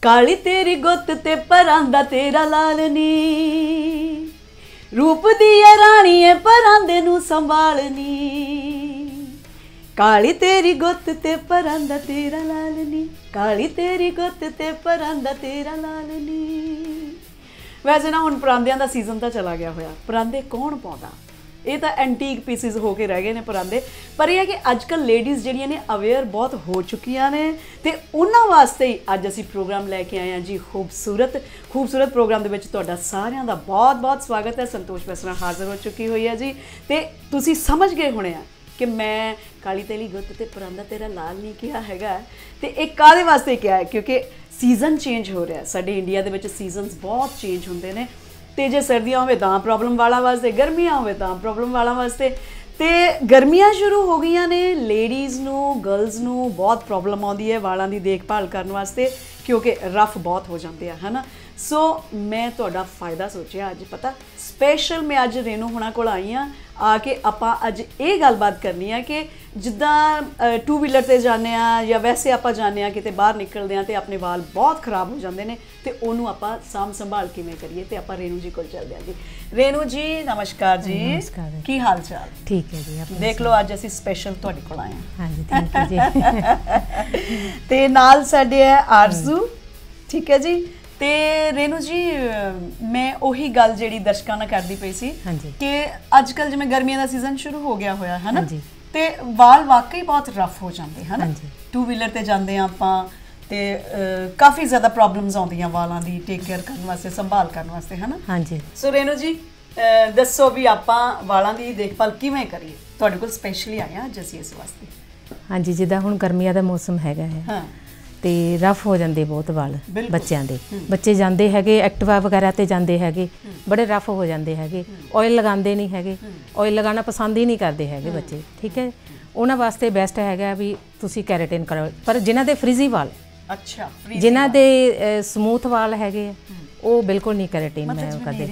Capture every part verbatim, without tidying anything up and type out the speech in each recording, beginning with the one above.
काली तेरी गुत्त ते परां दा तेरा लाल नी, रूप दी है रानी है परां दे नूं संभालनी। काली तेरी गुत्त ते परां दा तेरा लाल नी, काली तेरी गुत्त ते परां दा तेरा लाल नी। वैसे ना हुण परांदियां दा सीजन तो चला गया होया, परांदे कौन पाउंदा, ये तो एंटीक पीसिस होके रह गए ने परांदे। पर यह है कि अजकल लेडीज़ जिहड़ियां ने अवेयर बहुत हो चुकियां ने, ते उन्हां वास्ते ही अज असीं प्रोग्राम लैके आए हैं जी। खूबसूरत खूबसूरत प्रोग्राम दे विच तुहाडा सारियां दा बहुत बहुत स्वागत है। संतोष पैसरा हाज़र हो चुकी हुई है जी, ते तुसीं समझ गए होणे आ कि मैं काली तेली गुत्त ते परांदा तेरा लाल नहीं किया हैगा, ते एक काहदे वास्ते किया है, क्योंकि सीजन चेंज हो रहा है। साडे इंडिया दे विच सीजनस बहुत चेंज हुंदे ने, तो जे सर्दियाँ हो तां प्रॉब्लम वाला वास्ते, गर्मियाँ हो तां प्रॉब्लम वाला वास्ते। तो गर्मियाँ शुरू हो गई ने, लेडीज़ नूं गर्ल्स नूं बहुत प्रॉब्लम आउंदी है वालों की देखभाल करने वास्ते, क्योंकि रफ बहुत हो जाते हैं, है ना। सो मैं तुहाडा फ़ायदा सोचिया अज, पता स्पैशल मैं अज रेनू होना कोल आई हाँ, आके आपां अज ये गलबात करनी है कि जिद्दां टू व्हीलर ते जाने या वैसे आपां जाने किते बाहर निकलदे हैं तो अपने वाल बहुत खराब हो जाते हैं, तो उन्होंने आपां साम संभाल किवें करिए, तो आपां रेनू जी कोल चलदे हैं जी। रेनू जी नमस्कार जी, नमस्कार, की हाल चाल? ठीक है जी, देख लो अज असीं स्पैशल तुहाडे कोल आए हैं। हाँ जी, थैंक यू जी। ते नाल साडे है आरजू, ठीक है जी। तो रेनू जी मैं उही गल जिहड़ी दर्शकों नाल करदी पई सी कि अजकल जिवें गर्मियां दा सीजन शुरू हो गया होया है ना, ते वाल वाकई बहुत रफ हो जाते हैं ना। टू व्हीलर ते जांदे आं आपां ते काफ़ी ज़्यादा प्रॉब्लम्स आउंदियां वालां दी टेक केयर करने वास्ते, संभाल करने वास्ते, है ना। हाँ जी। सो रेनू जी दसो भी आपां वालां दी देखभाल किवें करिए, तुहाडे कोल स्पैशली आए हां अज असीं इस वास्ते। हाँ जी, जिद्दां हुण गर्मियां दा मौसम हैगा है, हाँ, तो रफ हो जाते बहुत वाल बच्चों के। बच्चे जाते हैं एक्टिवा वगैरह ते जाते हैं, बड़े रफ हो जाते हैं, ऑयल लगाते नहीं है, ऑयल लगाना पसंद ही नहीं करते हैं बच्चे, ठीक है। उन्होंने वास्ते बेस्ट है भी तुसी कैरेटिन करो, पर जिन्हों के फ्रिजी वाल, अच्छा, जिन्हों के समूथ वाल है वो बिल्कुल नहीं कैरेटिन करते।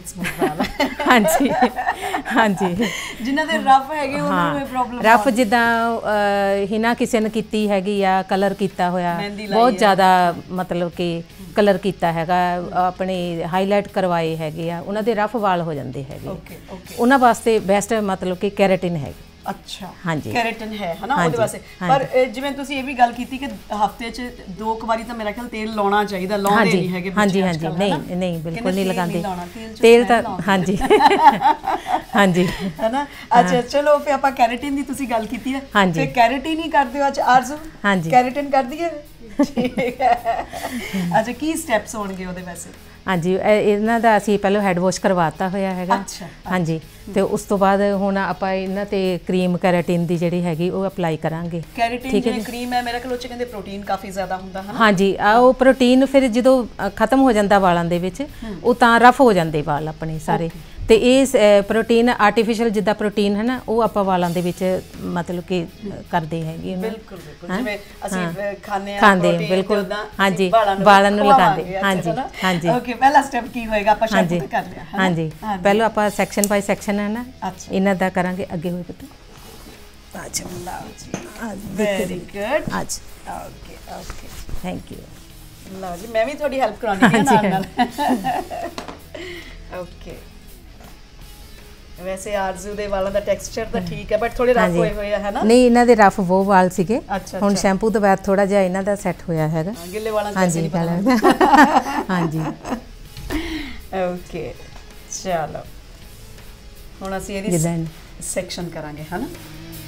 हाँ जी, हाँ जी, जिन्हों के रफ है, हाँ, रफ जिदा हिना किसी ने की हैगी या कलर किया होया बहुत ज़्यादा, मतलब कि कलर किया हैगा, अपने हाईलाइट करवाए हैगे आ, उन्होंने रफ वाल हो जाते हैं, उन्होंने वास्ते बेस्ट मतलब कि कैरेटिन है। अच्छा, हाँ जी, कैरेटिन है, है ना, हाँ उहदे वास्ते। पर जिवें तुसीं ये भी गल कीती कि हफ्ते च दो क वारी तां मेरा ख्याल तेल लाउणा चाहीदा, लाउंदे नहीं हैगे बच्चे। हाँ जी, हाँ जी, नहीं नहीं बिल्कुल नहीं लगाते तेल तां, हाँ जी, हाँ जी, है ना। अच्छा चलो फिर आपां कैरेटिन दी तुसीं गल कीती है, हाँ जी, कैरेटिन ही कर दिओ अज आरजू। हाँ जी, कैरेटिन कर दईए, ठीक है। अच्छा की स्टैप्स होणगे ओहदे वैसे? हाँ जी, इन्हां दा असीं पहलों हैड वॉश करवाता होया हैगा। अच्छा, हाँ जी, तो उस तो बाद हुण आपां इन्हां ते क्रीम कैरेटिन दी जिहड़ी हैगी वो अप्लाई करांगे। कैरेटिन जिहड़ी क्रीम है मेरा ख्याल कहंदे प्रोटीन काफ़ी ज़्यादा हुंदा है ना। हाँ जी, आ वो प्रोटीन फिर जदों खत्म हो जांदा वालां दे विच, वो तां रफ हो जांदे वाल अपने सारे। तो ये प्रोटीन आर्टिफिशियल जिद्दां प्रोटीन है ना, वो आपां वालां दे विच मतलब कि करदे हैगे, बिल्कुल बिल्कुल जिवें असीं खांदे आ खांदे बिल्कुल, हाँ जी, वालां नूं लगांदे। हाँ जी, हाँ जी, ओके, पहला स्टेप की होएगा आपां शैम्पू ते कर लिया, हाँ जी, पहले आपां सैक्शन बाय सैक्शन है ना इन्हां दा करांगे, अगे होए पता। अच्छा, लओ जी, वेरी गुड, अच्छा, ओके ओके, थैंक यू। लओ जी, मैं भी थोड़ी हेल्प कराउणी है नाल नाल। ओके, वैसे आरजू दे वालों का टेक्सचर तो ठीक है, बट थोड़े रफ होए हुए है ना। नहीं, इन्हां दे रफ वो वाल सीगे, हुण शैम्पू तो बाद थोड़ा जिहा इन्हां दा सैट होया हैगा। गिले वालां हाँ जी, हाँ जी, ओके, चलो हुण असीं इहदी सैक्शन करांगे, है ना।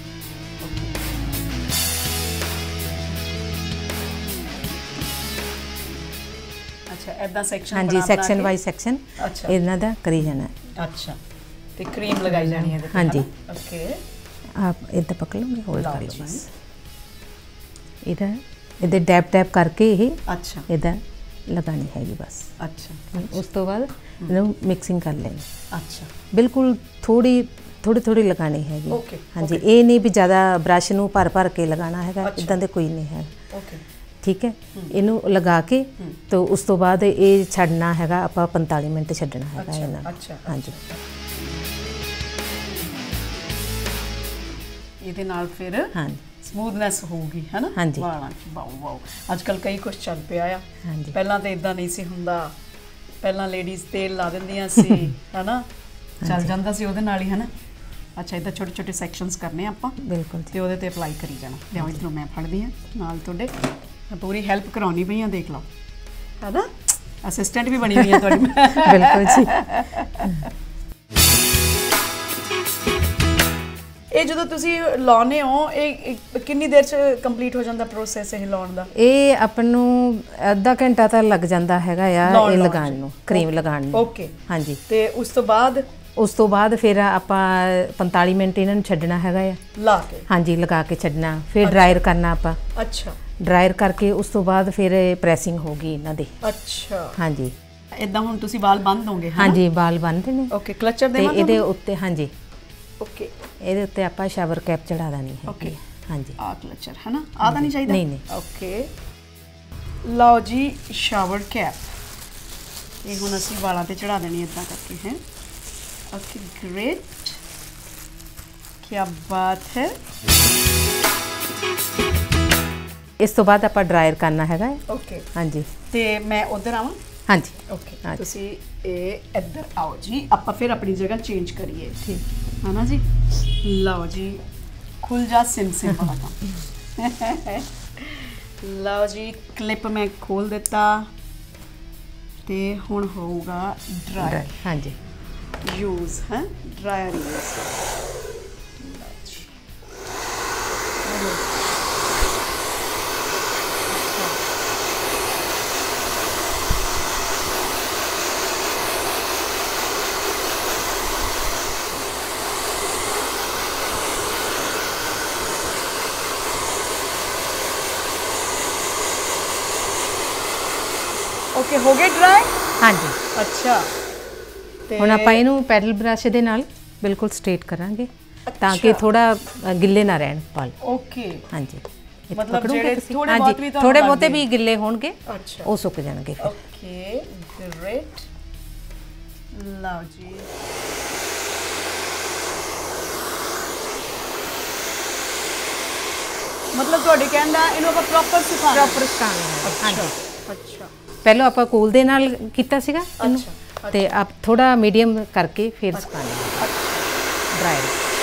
अच्छा, ऐदा सैक्शन, हाँ जी, सैक्शन वाइज सैक्शन इन्हां दा करी जाना। अच्छा, ते क्रीम लगाई जानी है। हाँ जी, ओके, आप इधर पकड़ लोगे, होल्ड कर लो बस, इधर इधर डैप डैप करके ही, अच्छा, इधर लगानी हैगी बस। अच्छा, उस तो बाद इन्हूं मिक्सिंग कर लेनी। अच्छा, बिल्कुल थोड़ी थोड़ी थोड़ी लगानी हैगी। ओके, हाँ जी, ये नहीं भी ज़्यादा ब्रश नूं भर भर के लगाना हैगा, इदां दे कोई नहीं है। ओके, ठीक है, इनू लगा के तो उस तो बाद ये छड्डना हैगा, आपां पैंतालीस मिनट छड्डना हैगा इन्हां। अच्छा, हाँ जी, ਇਹਦੇ ਨਾਲ ਫਿਰ हाँ ਸਮੂਥਨੈਸ ਹੋਊਗੀ ਹੈ ਨਾ ਵਾਲਾਂ 'ਚ। ਵਾਓ ਵਾਓ, ਅੱਜ ਕੱਲ੍ਹ ਕਈ ਕੁਛ ਚੱਲ ਪਿਆ ਆ। ਪਹਿਲਾਂ ਤਾਂ ਇਦਾਂ ਨਹੀਂ ਸੀ ਹੁੰਦਾ, ਪਹਿਲਾਂ ਲੇਡੀਜ਼ ਤੇਲ ਲਾ ਦਿੰਦੀਆਂ ਸੀ ਹੈ ਨਾ, ਚੱਲ ਜਾਂਦਾ ਸੀ ਉਹਦੇ ਨਾਲ ਹੀ ਹੈ ਨਾ। ਅੱਛਾ, ਇੱਦਾਂ ਛੋਟੇ ਛੋਟੇ ਸੈਕਸ਼ਨਸ ਕਰਨੇ ਆਪਾਂ ਬਿਲਕੁਲ, ਤੇ ਉਹਦੇ ਤੇ ਅਪਲਾਈ ਕਰੀ ਜਾਣਾ। ਲਿਆਓ ਇੱਧਰੋਂ ਮੈਂ ਫੜਦੀ ਹਾਂ ਨਾਲ ਤੁਹਾਡੇ, ਮੈਂ ਪੂਰੀ ਹੈਲਪ ਕਰਾਉਣੀ ਪਈ ਹਾਂ, ਦੇਖ ਲਓ ਹੈ ਨਾ, ਅਸਿਸਟੈਂਟ ਵੀ ਬਣੀ ਹੋਈ ਹੈ ਤੁਹਾਡੀ। ਬਿਲਕੁਲ ਜੀ। ਇਹ ਜਦੋਂ ਤੁਸੀਂ ਲਾਉਨੇ ਹੋ, ਇਹ ਕਿੰਨੀ ਦੇਰ ਚ ਕੰਪਲੀਟ ਹੋ ਜਾਂਦਾ ਪ੍ਰੋਸੈਸ ਇਹ ਲਾਉਣ ਦਾ? ਇਹ ਆਪਾਂ ਨੂੰ ਅੱਧਾ ਘੰਟਾ ਤਾਂ ਲੱਗ ਜਾਂਦਾ ਹੈਗਾ ਆ ਇਹ ਲਗਾਉਣ ਨੂੰ, ਕਰੀਮ ਲਗਾਉਣ ਨੂੰ। ਓਕੇ ਹਾਂਜੀ। ਤੇ ਉਸ ਤੋਂ ਬਾਅਦ ਉਸ ਤੋਂ ਬਾਅਦ ਫਿਰ ਆਪਾਂ ਪੰਤਾਲੀ ਮਿੰਟ ਇਹਨਾਂ ਨੂੰ ਛੱਡਣਾ ਹੈਗਾ ਆ, ਲਾ ਕੇ। ਹਾਂਜੀ, ਲਗਾ ਕੇ ਛੱਡਣਾ, ਫਿਰ ਡਰਾਇਰ ਕਰਨਾ ਆਪਾਂ। ਅੱਛਾ। ਡਰਾਇਰ ਕਰਕੇ ਉਸ ਤੋਂ ਬਾਅਦ ਫਿਰ ਪ੍ਰੈਸਿੰਗ ਹੋਗੀ ਇਹਨਾਂ ਦੀ। ਅੱਛਾ। ਹਾਂਜੀ। ਇਦਾਂ ਹੁਣ ਤੁਸੀਂ ਵਾਲ ਬੰਨ ਦੋਗੇ? ਹਾਂਜੀ, ਵਾਲ ਬੰਨਦੇ ਨੇ। ਓਕੇ, ਕਲਚਰ ਦੇਵਾਂ ਤੇ ਇਹਦੇ ਉੱਤੇ? ਹਾਂਜੀ। ਓਕੇ, ਇਹਦੇ ਉੱਤੇ ਆਪਾਂ ਸ਼ਾਵਰ ਕੈਪ ਚੜਾ ਦੇਣੀ ਹੈ। ਓਕੇ, ਹਾਂਜੀ। ਆ ਕਲਚਰ ਹੈ ਨਾ, ਆ ਤਾਂ ਨਹੀਂ ਚਾਹੀਦਾ? ਨਹੀਂ ਨਹੀਂ। ਓਕੇ, ਲਓ ਜੀ ਸ਼ਾਵਰ ਕੈਪ, ਇਹ ਹੁਣ ਅਸੀਂ ਵਾਲਾਂ ਤੇ ਚੜਾ ਦੇਣੀ ਇਦਾਂ ਕਰਕੇ ਹੈ। ਓਕੇ, ਗ੍ਰੇਟ, ਕੀ ਬਾਤ ਹੈ। ਇਸ ਤੋਂ ਬਾਅਦ ਆਪਾਂ ਡਰਾਇਰ ਕਰਨਾ ਹੈਗਾ। ਓਕੇ। ਹਾਂਜੀ। ਤੇ ਮੈਂ ਉਧਰ ਆਵਾਂ? ਹਾਂਜੀ। ਓਕੇ, ਤੁਸੀਂ ਇਹ ਇੱਧਰ ਆਓ ਜੀ, ਆਪਾਂ ਫਿਰ ਆਪਣੀ ਜਗ੍ਹਾ ਚੇਂਜ ਕਰੀਏ। ਠੀਕ ਹੈ ਨਾ ਜੀ। ਲਓ ਜੀ, ਖੁੱਲ ਜਾ ਸਿਮ ਸਿਮ ਵਾਲਾ ਕੰਮ। ਲਓ ਜੀ, ਕਲਿੱਪ ਮੈਂ ਖੋਲ ਦਿੱਤਾ ਤੇ ਹੁਣ ਹੋਊਗਾ ਡਰਾਇਰ। ਹਾਂਜੀ, ਯੂਜ਼ ਹੈ ਡਰਾਇਰ ਯੂਜ਼। ਓਕੇ, ਹੋ ਗਏ ਡਰਾਈ? ਹਾਂਜੀ। ਅੱਛਾ, ਤੇ ਹੁਣ ਆਪਾਂ ਇਹਨੂੰ ਪੈਡਲ ਬ੍ਰਸ਼ ਦੇ ਨਾਲ ਬਿਲਕੁਲ ਸਟ੍ਰੇਟ ਕਰਾਂਗੇ ਤਾਂ ਕਿ ਥੋੜਾ ਗਿੱਲੇ ਨਾ ਰਹਿਣ ਵਾਲ। ਓਕੇ। ਹਾਂਜੀ, ਮਤਲਬ ਜਿਹੜੇ ਥੋੜੇ ਬਹੁਤ ਵੀ ਥੋੜੇ ਬਹੁਤੇ ਵੀ ਗਿੱਲੇ ਹੋਣਗੇ, ਅੱਛਾ, ਉਹ ਸੁੱਕ ਜਾਣਗੇ ਫਿਰ। Okay, great. ਲਓ ਜੀ, ਮਤਲਬ ਤੁਹਾਡੇ ਕਹਿੰਦਾ ਇਹਨੂੰ ਆਪਾਂ ਪ੍ਰੋਪਰ ਸੁਕਾਉਣਾ? ਪ੍ਰੋਪਰ ਸੁਕਾਉਣਾ ਹੈ। ਹਾਂਜੀ। ਅੱਛਾ, ਪਹਿਲਾਂ ਆਪਾਂ ਕੂਲ ਦੇ ਨਾਲ ਕੀਤਾ ਸੀਗਾ ਇਹਨੂੰ, ਤੇ ਆਪ ਥੋੜਾ ਮੀਡੀਅਮ ਕਰਕੇ ਫਿਰ ਸੁਕਾਉਣਾ ਹੈ ਡਰਾਇਰ।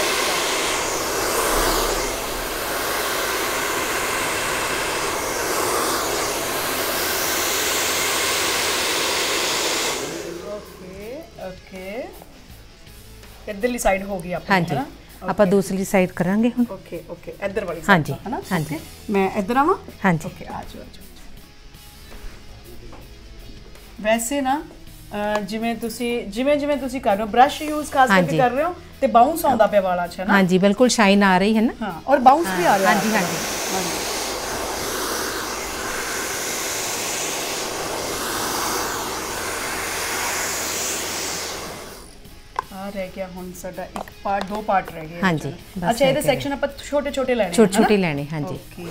ਓਕੇ ਓਕੇ, ਇੱਧਰਲੀ ਸਾਈਡ ਹੋ ਗਈ ਆਪਣੀ। ਹਾਂਜੀ, ਆਪਾਂ ਦੂਸਰੀ ਸਾਈਡ ਕਰਾਂਗੇ ਹੁਣ। ਓਕੇ ਓਕੇ, ਇੱਧਰ ਵਾਲੀ ਸਾਈਡ ਹੈ ਨਾ? ਹਾਂਜੀ। ਮੈਂ ਇੱਧਰ ਆਵਾਂ? ਹਾਂਜੀ। ਓਕੇ, ਆ ਜਾਓ ਆ ਜਾਓ। ਵੈਸੇ ਨਾ ਜਿਵੇਂ ਤੁਸੀਂ ਜਿਵੇਂ ਜਿਵੇਂ ਤੁਸੀਂ ਕਰ ਰਹੇ ਹੋ, ਬ੍ਰਸ਼ ਯੂਜ਼ ਖਾਸ ਕਰਕੇ ਕਰ ਰਹੇ ਹੋ, ਤੇ ਬਾਉਂਸ ਆਉਂਦਾ ਪਿਆ ਵਾਲਾਂ 'ਚ ਹੈ ਨਾ? ਹਾਂਜੀ, ਬਿਲਕੁਲ ਸ਼ਾਈਨ ਆ ਰਹੀ ਹੈ ਨਾ। ਹਾਂ, ਔਰ ਬਾਉਂਸ ਵੀ ਆ ਰਿਹਾ। ਹਾਂਜੀ ਹਾਂਜੀ। ਆ ਰਹਿ ਗਿਆ ਹੁਣ ਸਾਡਾ ਇੱਕ ਪਾਰਟ, ਦੋ ਪਾਰਟ ਰਹਿ ਗਏ। ਹਾਂਜੀ। ਅੱਛਾ, ਇਹਦੇ ਸੈਕਸ਼ਨ ਆਪਾਂ ਛੋਟੇ ਛੋਟੇ ਲੈਣੇ? ਛੋਟੇ ਛੋਟੇ ਲੈਣੇ, ਹਾਂਜੀ। ਓਕੇ,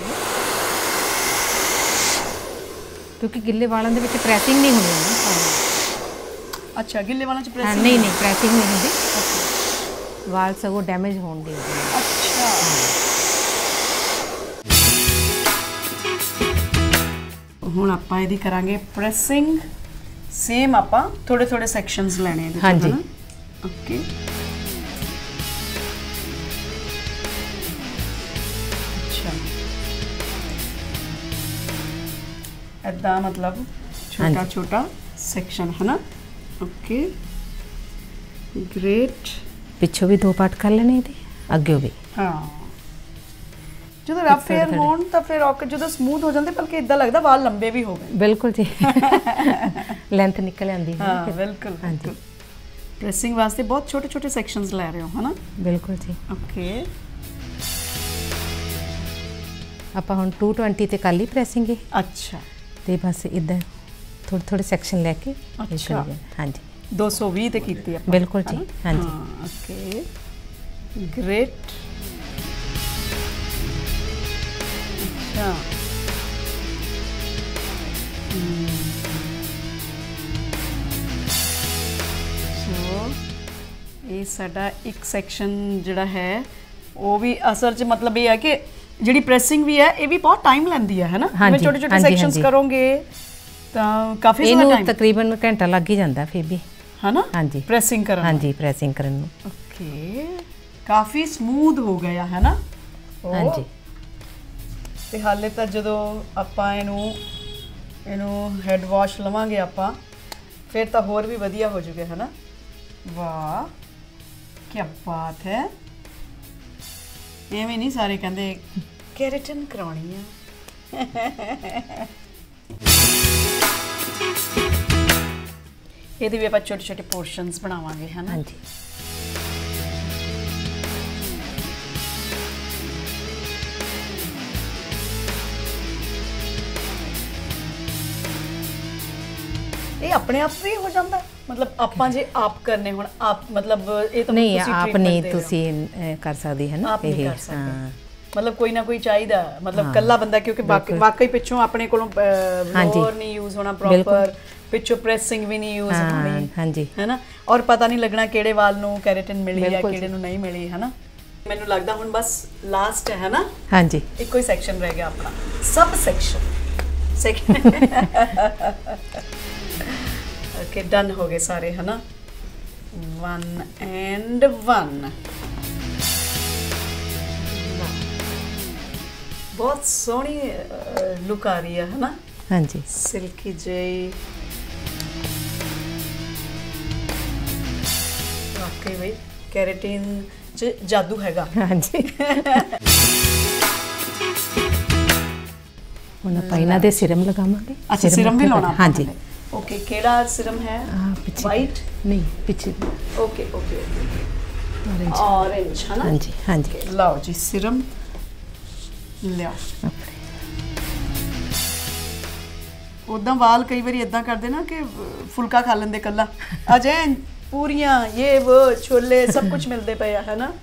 ਕਿਉਂਕਿ ਗਿੱਲੇ ਵਾਲਾਂ ਦੇ ਵਿੱਚ ਪ੍ਰੈਸਿੰਗ ਨਹੀਂ ਹੁੰਦੀ ਨਾ। ਅੱਛਾ, ਗਿੱਲੇ ਵਾਲਾਂ 'ਚ ਪ੍ਰੈਸਿੰਗ? ਨਹੀਂ ਨਹੀਂ, ਪ੍ਰੈਸਿੰਗ ਨਹੀਂ ਹੁੰਦੀ, ਵਾਲ ਸਗੋਂ ਡੈਮੇਜ ਹੋਣਗੇ। ਅੱਛਾ। ਹੁਣ ਆਪਾਂ ਇਹਦੀ ਕਰਾਂਗੇ ਪ੍ਰੈਸਿੰਗ। ਸੇਮ ਆਪਾਂ ਥੋੜੇ ਥੋੜੇ ਸੈਕਸ਼ਨਸ ਲੈਣੇ ਇਹਦੇ। ਹਾਂਜੀ। ਓਕੇ, ਅੱਛਾ, ਇੱਦਾਂ ਮਤਲਬ ਛੋਟਾ ਛੋਟਾ ਸੈਕਸ਼ਨ ਹੈ ਨਾ? Okay, great. ਪਿੱਛੋਂ ਵੀ ਦੋ ਪਾਰਟ ਕਰ ਲੈਣੇ ਇਹਦੇ, ਅੱਗੇ ਵੀ। ਹਾਂ, ਜਦੋਂ ਰਫ ਹੇਅਰ ਹੋਣ ਤਾਂ ਫਿਰ ਓਕੇ, ਜਦੋਂ ਸਮੂਥ ਹੋ ਜਾਂਦੇ ਬਲਕਿ ਇਦਾਂ ਲੱਗਦਾ ਵਾਲ ਲੰਬੇ ਵੀ ਹੋ ਗਏ। ਬਿਲਕੁਲ ਜੀ, ਲੈਂਥ ਨਿਕਲ ਆਉਂਦੀ ਹੈ। ਹਾਂ, ਬਿਲਕੁਲ। ਹਾਂਜੀ, ਪ੍ਰੈਸਿੰਗ ਵਾਸਤੇ ਬਹੁਤ ਛੋਟੇ ਛੋਟੇ ਸੈਕਸ਼ਨਸ ਲੈ ਰਹੇ ਹੋ ਹੈ ਨਾ? ਬਿਲਕੁਲ ਜੀ। ਓਕੇ, ਆਪਾਂ ਹੁਣ ਦੋ ਸੌ ਵੀਹ ਤੇ ਕਰ ਲਈ ਪ੍ਰੈਸਿੰਗ ਇਹ। ਅੱਛਾ, ਤੇ ਬਸ ਇਦਾਂ ਥੋੜੇ ਥੋੜੇ ਸੈਕਸ਼ਨ ਲੈ ਕੇ। ਅੱਛਾ, ਹਾਂਜੀ, ਦੋ ਸੌ ਵੀਹ ਤੇ ਕੀਤੀ ਆਪਾਂ। ਬਿਲਕੁਲ ਜੀ। ਹਾਂਜੀ। Okay, great. ਅੱਛਾ, ਸੋ ਇਹ ਸਾਡਾ ਇੱਕ ਸੈਕਸ਼ਨ ਜਿਹੜਾ ਹੈ ਉਹ ਵੀ ਅਸਲ 'ਚ ਮਤਲਬ ਇਹ ਹੈ ਕਿ ਜਿਹੜੀ ਪ੍ਰੈਸਿੰਗ ਵੀ ਹੈ ਇਹ ਵੀ ਬਹੁਤ ਟਾਈਮ ਲੈਂਦੀ ਹੈ ਹੈਨਾ, ਜਿਵੇਂ ਛੋਟੇ ਛੋਟੇ ਸੈਕਸ਼ਨਸ ਕਰੋਗੇ ਤਾਂ ਕਾਫੀ ਜ਼ਿਆਦਾ ਟਾਈਮ, ਇਹਨੂੰ ਤਕਰੀਬਨ ਘੰਟਾ ਲੱਗ ਹੀ ਜਾਂਦਾ ਫਿਰ ਵੀ ਹੈਨਾ। ਹਾਂਜੀ ਪ੍ਰੈਸਿੰਗ ਕਰਨ, ਹਾਂਜੀ ਪ੍ਰੈਸਿੰਗ ਕਰਨ ਨੂੰ। ਓਕੇ ਕਾਫੀ ਸਮੂਥ ਹੋ ਗਿਆ ਹੈਨਾ। ਹਾਂਜੀ ਤੇ ਹਾਲੇ ਤਾਂ ਜਦੋਂ ਆਪਾਂ ਇਹਨੂੰ ਇਹਨੂੰ ਹੈਡ ਵਾਸ਼ ਲਵਾਂਗੇ ਆਪਾਂ ਫਿਰ ਤਾਂ ਹੋਰ ਵੀ ਵਧੀਆ ਹੋ ਜੂਗਾ ਹੈਨਾ। ਵਾਹ ਕੀ ਬਾਤ ਹੈ। ਐਵੇਂ ਨਹੀਂ ਸਾਰੇ ਕਹਿੰਦੇ ਕੈਰੇਟਨ ਕਰਾਉਣੀ ਆ। ਇਹਦੇ ਵੀ ਆਪਾਂ ਛੋਟੇ ਛੋਟੇ ਪੋਰਸ਼ਨਸ ਬਣਾਵਾਂਗੇ ਹੈਨਾ। ਹਾਂਜੀ ਇਹ ਆਪਣੇ ਆਪ ਵੀ ਹੋ ਜਾਂਦਾ, ਮਤਲਬ ਆਪਾਂ ਜੇ ਆਪ ਕਰਨੇ ਹੁਣ ਆਪ ਮਤਲਬ ਇਹ ਤਾਂ ਨਹੀਂ ਆਪ ਨਹੀਂ ਤੁਸੀਂ ਕਰ ਸਕਦੇ ਹੈ ਨਾ ਇਹ। ਹਾਂ ਮਤਲਬ ਕੋਈ ਨਾ ਕੋਈ ਚਾਹੀਦਾ, ਮਤਲਬ ਕੱਲਾ ਬੰਦਾ, ਕਿਉਂਕਿ ਵਾਕਈ ਪਿੱਛੋਂ ਆਪਣੇ ਕੋਲੋਂ ਬਲੋਰ ਨਹੀਂ ਯੂਜ਼ ਹੋਣਾ ਪ੍ਰੋਪਰ, ਪਿੱਛੋਂ ਪ੍ਰੈਸਿੰਗ ਵੀ ਨਹੀਂ ਯੂਜ਼ ਹੋਣੀ। ਹਾਂਜੀ ਹੈਨਾ, ਔਰ ਪਤਾ ਨਹੀਂ ਲੱਗਣਾ ਕਿਹੜੇ ਵਾਲ ਨੂੰ ਕੈਰੇਟਨ ਮਿਲੀ ਜਾਂ ਕਿਹੜੇ ਨੂੰ ਨਹੀਂ ਮਿਲੀ ਹੈਨਾ। ਮੈਨੂੰ ਲੱਗਦਾ ਹੁਣ ਬਸ ਲਾਸਟ ਹੈ ਹੈਨਾ। ਹਾਂਜੀ ਇੱਕੋ ਹੀ ਸੈਕਸ਼ਨ ਰਹਿ ਗਿਆ ਆਪਣਾ, ਸਬ ਸੈਕਸ਼ਨ ਸੈਕਸ਼ਨ। ओके डन हो गए सारे है ना, वन एंड वन। बहुत सोहनी लुक आ रही है ना। हाँ जी सिल्की जई, वाकई भाई कैरेटीन च जादू हैगा। हाँ जी ਹੁਣ ਆਪਾਂ ਇਹਨਾਂ ਦੇ ਸਿਰਮ ਲਗਾਵਾਂਗੇ। अच्छा सिरम भी लाना? हाँ जी ओके केड़ा सिरम है? वाइट नहीं पीछे। ओके ओके ओके ऑरेंज है ना। हाँ जी हाँ जी लाओ जी सिरम लियाओ। उदा वाल कई बार इदा करते ना कि फुलका खा लेंदे कल्ला, अजे पूरियां ये वो छोले सब कुछ मिलते पे है ना।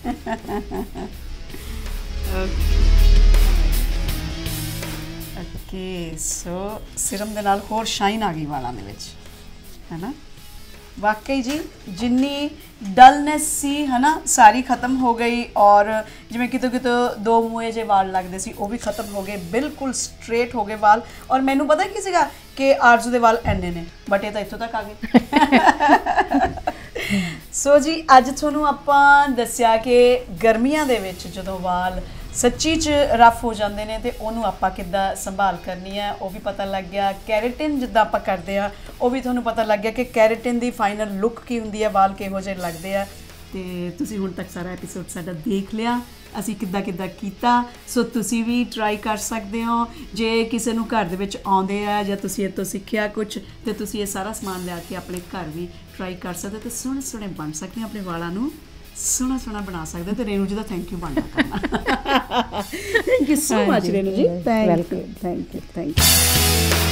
ਓਕੇ ਸੋ ਸਿਰਮ ਦੇ ਨਾਲ ਹੋਰ ਸ਼ਾਈਨ ਆ ਗਈ ਵਾਲਾਂ ਦੇ ਵਿੱਚ ਹੈ ਨਾ। ਵਾਕਈ ਜੀ ਜਿੰਨੀ ਡਲਨੈਸ ਸੀ ਹੈ ਨਾ ਸਾਰੀ ਖਤਮ ਹੋ ਗਈ, ਔਰ ਜਿਵੇਂ ਕਿਤੋਂ ਕਿਤੋਂ ਦੋ ਮੂਹੇ ਜੇ ਵਾਲ ਲੱਗਦੇ ਸੀ ਉਹ ਵੀ ਖਤਮ ਹੋ ਗਏ, ਬਿਲਕੁਲ ਸਟ੍ਰੇਟ ਹੋ ਗਏ ਵਾਲ। ਔਰ ਮੈਨੂੰ ਪਤਾ ਕੀ ਸੀਗਾ ਕਿ ਆਰਜ਼ੂ ਦੇ ਵਾਲ ਐਨੇ ਨੇ, ਬਟ ਇਹ ਤਾਂ ਇੱਥੋਂ ਤੱਕ ਆ ਗਏ। ਸੋ ਜੀ ਅੱਜ ਤੁਹਾਨੂੰ ਆਪਾਂ ਦੱਸਿਆ ਕਿ ਗਰਮੀਆਂ ਦੇ ਵਿੱਚ ਜਦੋਂ ਵਾਲ ਸੱਚੀ 'ਚ ਰਫ ਹੋ ਜਾਂਦੇ ਨੇ ਤੇ ਉਹਨੂੰ ਆਪਾਂ ਕਿੱਦਾਂ ਸੰਭਾਲ ਕਰਨੀ ਹੈ ਉਹ ਵੀ ਪਤਾ ਲੱਗ ਗਿਆ। ਕੈਰੇਟਿਨ ਜਿੱਦਾਂ ਆਪਾਂ ਕਰਦੇ ਆ ਉਹ ਵੀ ਤੁਹਾਨੂੰ ਪਤਾ ਲੱਗ ਗਿਆ ਕਿ ਕੈਰੇਟਿਨ ਦੀ ਫਾਈਨਲ ਲੁੱਕ ਕੀ ਹੁੰਦੀ ਹੈ, ਵਾਲ ਕਿਹੋ ਜਿਹੇ ਲੱਗਦੇ ਆ। ਤੇ ਤੁਸੀਂ ਹੁਣ ਤੱਕ ਸਾਰਾ ਐਪੀਸੋਡ ਸਾਡਾ ਦੇਖ ਲਿਆ, ਅਸੀਂ ਕਿੱਦਾਂ ਕਿੱਦਾਂ ਕੀਤਾ। ਸੋ ਤੁਸੀਂ ਵੀ ਟਰਾਈ ਕਰ ਸਕਦੇ ਹੋ। ਜੇ ਕਿਸੇ ਨੂੰ ਘਰ ਦੇ ਵਿੱਚ ਆਉਂਦੇ ਆ ਜਾਂ ਤੁਸੀਂ ਇਹ ਤੋਂ ਸਿੱਖਿਆ ਕੁਝ ਤੇ ਤੁਸੀਂ ਇਹ ਸਾਰਾ ਸਮਾਨ ਲਿਆ ਕੇ ਆਪਣੇ ਘਰ ਵੀ ਟਰਾਈ ਕਰ ਸਕਦੇ ਤੇ ਸੋਹਣੇ ਸੋਹਣੇ ਬਣ ਸਕਦੇ ਹੋ, ਆਪਣੇ ਵਾਲਾਂ ਨੂੰ ਸੋਹਣਾ ਸੋਹਣਾ ਬਣਾ ਸਕਦੇ। ਤੇ ਰੇਨੂ ਜੀ ਦਾ ਥੈਂਕ ਯੂ ਬਣਨਾ ਕਰਨਾ। Thank you so much Renu ji, thank you thank you thank you.